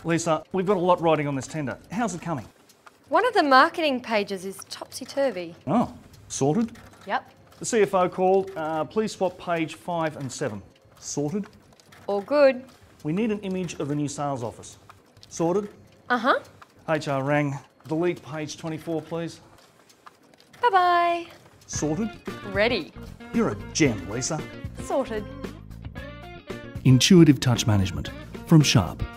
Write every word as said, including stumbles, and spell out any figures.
Lisa, we've got a lot riding on this tender. How's it coming? One of the marketing pages is topsy-turvy. Oh, sorted. Yep. The C F O called. Uh, please swap page five and seven. Sorted. All good. We need an image of the new sales office. Sorted. Uh-huh. H R rang. Delete page twenty-four, please. Bye-bye. Sorted. Ready. You're a gem, Lisa. Sorted. Intuitive touch management from Sharp.